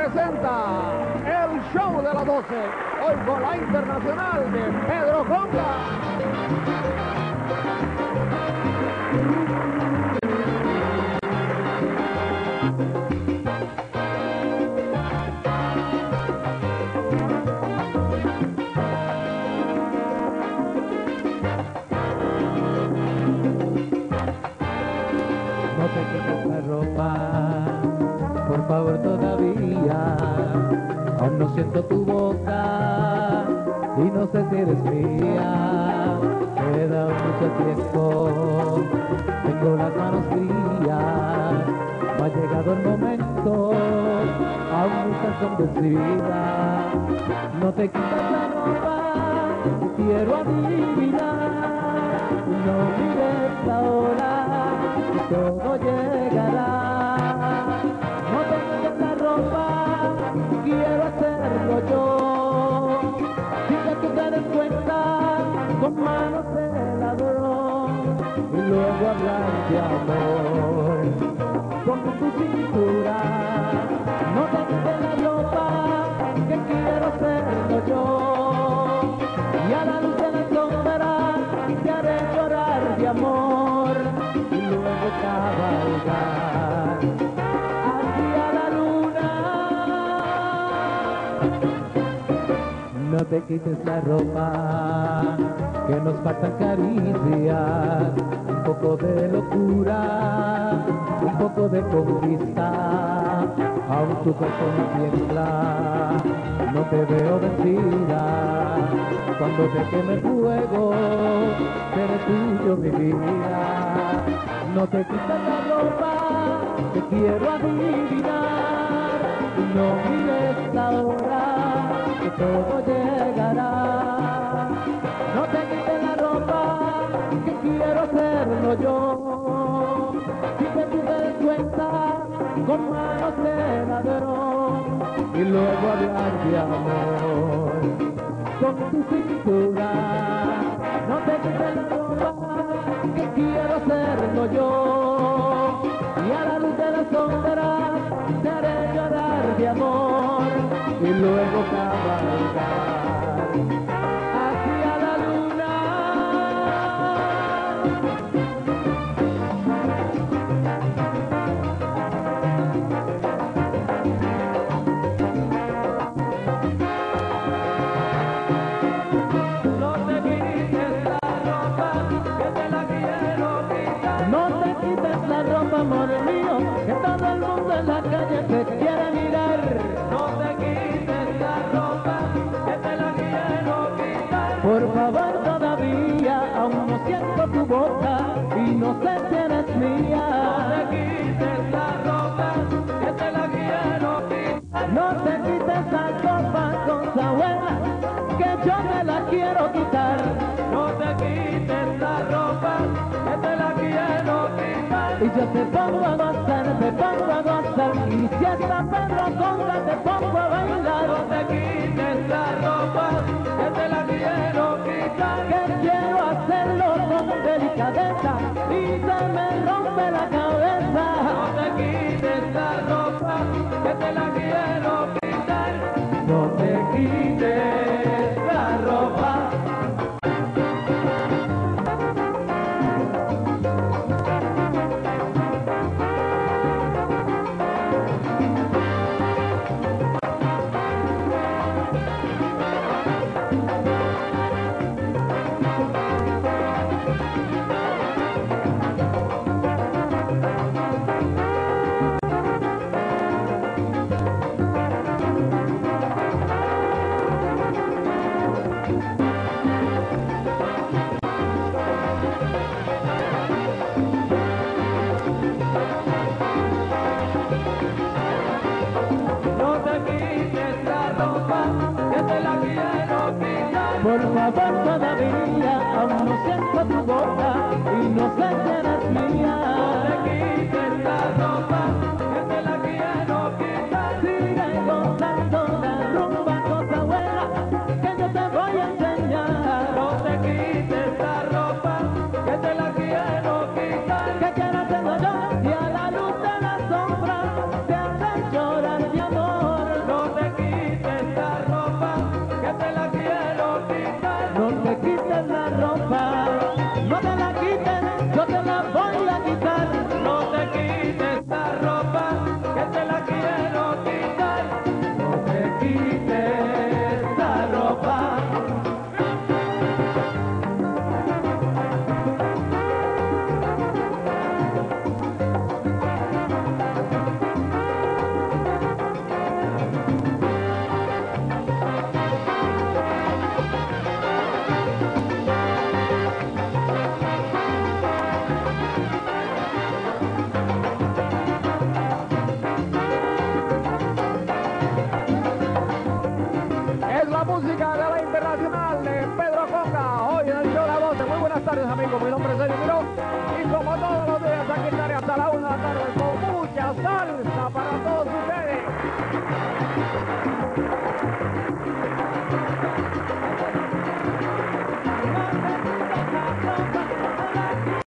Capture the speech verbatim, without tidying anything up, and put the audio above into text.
presenta el show de las doce, hoy con la internacional de Pedro Conga. No te quites la ropa, por favor todavía. Aún no siento tu boca y no sé si eres mía. Queda mucho tiempo, tengo las manos frías. No ha llegado el momento, aún no estás convencida. No te quites la ropa, que quiero adivinar. No mires ahora, todo llegará. No te quites la ropa, quiero hacerlo yo. Si que tú te des cuenta, con manos de ladrón, y luego hablar de amor con tu cintura. No te quites la ropa, que quiero hacerlo yo. Y a la luz de la sombra te haré llorar de amor, y luego cabalgar hacia la luna. No te quites la ropa, que nos faltan caricias, un poco de locura, un poco de conquista. Aún tu cuerpo no tiembla, no te veo vencida. Cuando te queme el fuego, seré tuyo mi vida. No te quites la ropa, te quiero adivinar. No mires la hora, que todo llegará. No te quites la ropa, que quiero hacerlo yo. Si que tú te des cuenta, con manos de ladrón, y luego hablar de amor con tu cintura. No te quites la ropa, que quiero hacerlo yo. Y a la luz de la sombra te haré llorar de amor, y luego cabalgar hacia la luna. No te quites la ropa, que te la quiero quitar. No te quites la ropa, amor mío, que todo el mundo en la calle te quiere mirar. No te quites la ropa, que te la quiero quitar. Por favor todavía, aún no siento tu boca y no sé si eres mía. No te quites la ropa, que te la quiero quitar. No te quites la ropa con sabuela, que yo me la quiero quitar. No te quites la ropa, que te la quiero quitar. Y yo te pongo a gozar, te pongo a gozar, y si esta Pedro Conga te pongo a bailar. No te quites la ropa, que te la quiero quitar. Que quiero hacerlo con delicadeza y se me rompe la cabeza. No te quites la ropa, que te la quiero quitar. No te quites la ropa. Por favor todavía, aún no siento tu boca y no sé si eres mía. No te quites la ropa, que te la quiero quitar. Sigue gozando la rumba, cosa buena, que yo te voy a enseñar. No te quites la ropa, que te la quiero quitar. Que quiero hacerlo yo, y a la luz de la sombra te hace llorar mi amor. tardes, amigos. Mi nombre es Sergio Miró. Y como todos los días, aquí estaré hasta la una de la tarde.